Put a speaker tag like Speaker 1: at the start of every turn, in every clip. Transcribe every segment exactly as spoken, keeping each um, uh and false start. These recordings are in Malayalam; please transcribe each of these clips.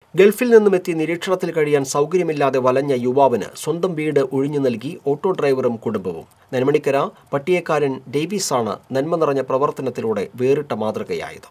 Speaker 1: ഗൾഫിൽ നിന്നുമെത്തി നിരീക്ഷണത്തിൽ കഴിയാൻ സൗകര്യമില്ലാതെ വലഞ്ഞ യുവാവിന് സ്വന്തം വീട് ഒഴിഞ്ഞു നൽകി ഓട്ടോ ഡ്രൈവറും കുടുംബവും. നെന്മണിക്കര പട്ടിയേക്കാരൻ ഡേവിസാണ് നന്മ നിറഞ്ഞ പ്രവർത്തനത്തിലൂടെ വേറിട്ട മാതൃകയായത്.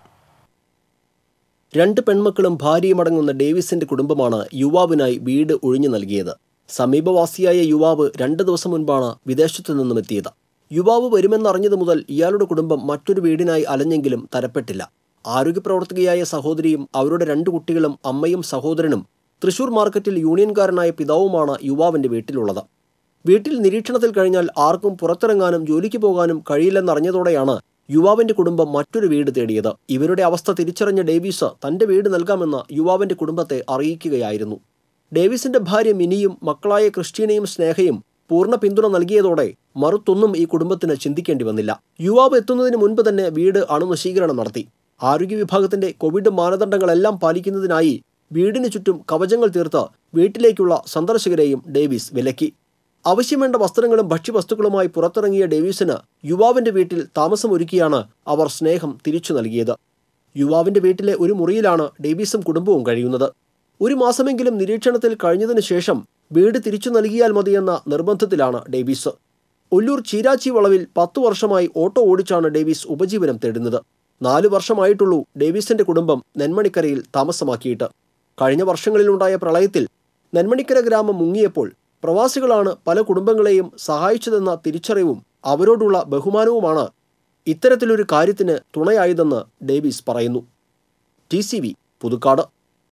Speaker 1: രണ്ട് പെൺമക്കളും ഭാര്യയുമടങ്ങുന്ന ഡേവിസിന്റെ കുടുംബമാണ് യുവാവിനായി വീട് ഒഴിഞ്ഞു നൽകിയത്. സമീപവാസിയായ യുവാവ് രണ്ട് ദിവസം മുൻപാണ് വിദേശത്തു നിന്നും എത്തിയത്. യുവാവ് വരുമെന്നറിഞ്ഞതു മുതൽ ഇയാളുടെ കുടുംബം മറ്റൊരു വീടിനായി അലഞ്ഞെങ്കിലും തരപ്പെട്ടില്ല. ആരോഗ്യപ്രവർത്തകയായ സഹോദരിയും അവരുടെ രണ്ടു കുട്ടികളും അമ്മയും സഹോദരനും തൃശൂർ മാർക്കറ്റിൽ യൂണിയൻകാരനായ പിതാവുമാണ് യുവാവിന്റെ വീട്ടിലുള്ളത്. വീട്ടിൽ നിരീക്ഷണത്തിൽ കഴിഞ്ഞാൽ ആർക്കും പുറത്തിറങ്ങാനും ജോലിക്ക് പോകാനും കഴിയില്ലെന്നറിഞ്ഞതോടെയാണ് യുവാവിന്റെ കുടുംബം മറ്റൊരു വീട് തേടിയത്. ഇവരുടെ അവസ്ഥ തിരിച്ചറിഞ്ഞ ഡേവിസ് തന്റെ വീട് നൽകാമെന്ന് യുവാവിന്റെ കുടുംബത്തെ അറിയിക്കുകയായിരുന്നു. ഡേവിസിന്റെ ഭാര്യ മിനിയും മക്കളായ ക്രിസ്റ്റീനയും സ്നേഹയും പൂർണ്ണ പിന്തുണ നൽകിയതോടെ മറുത്തൊന്നും ഈ കുടുംബത്തിന് ചിന്തിക്കേണ്ടി വന്നില്ല. യുവാവ് എത്തുന്നതിന് മുൻപ് തന്നെ വീട് അണുനശീകരണം നടത്തി. ആരോഗ്യ വിഭാഗത്തിന്റെ കോവിഡ് മാനദണ്ഡങ്ങളെല്ലാം പാലിക്കുന്നതിനായി വീടിന് ചുറ്റും കവചങ്ങൾ തീർത്ത് വീട്ടിലേക്കുള്ള സന്ദർശകരെയും ഡേവിസ് വിലക്കി. ആവശ്യം വേണ്ട വസ്ത്രങ്ങളും ഭക്ഷ്യവസ്തുക്കളുമായി പുറത്തിറങ്ങിയ ഡേവിസിന് യുവാവിന്റെ വീട്ടിൽ താമസമൊരുക്കിയാണ് അവർ സ്നേഹം തിരിച്ചു നൽകിയത്. യുവാവിന്റെ വീട്ടിലെ ഒരു മുറിയിലാണ് ഡേവിസും കുടുംബവും കഴിയുന്നത്. ഒരു മാസമെങ്കിലും നിരീക്ഷണത്തിൽ കഴിഞ്ഞതിന് ശേഷം വീട് തിരിച്ചു നൽകിയാൽ മതിയെന്ന നിർബന്ധത്തിലാണ് ഡേവിസ്. ഒല്ലൂർ ചീരാച്ചി വളവിൽ പത്തു വർഷമായി ഓട്ടോ ഓടിച്ചാണ് ഡേവിസ് ഉപജീവനം തേടുന്നത്. നാലു വർഷമായിട്ടുള്ളൂ ഡേവിസിന്റെ കുടുംബം നെന്മണിക്കരയിൽ താമസമാക്കിയിട്ട്. കഴിഞ്ഞ വർഷങ്ങളിലുണ്ടായ പ്രളയത്തിൽ നെന്മണിക്കര ഗ്രാമം മുങ്ങിയപ്പോൾ പ്രവാസികളാണ് പല കുടുംബങ്ങളെയും സഹായിച്ചതെന്ന തിരിച്ചറിവും അവരോടുള്ള ബഹുമാനവുമാണ് ഇത്തരത്തിലൊരു കാര്യത്തിന് തുണയായതെന്ന് ഡേവിസ് പറയുന്നു. T C V Puthukkad.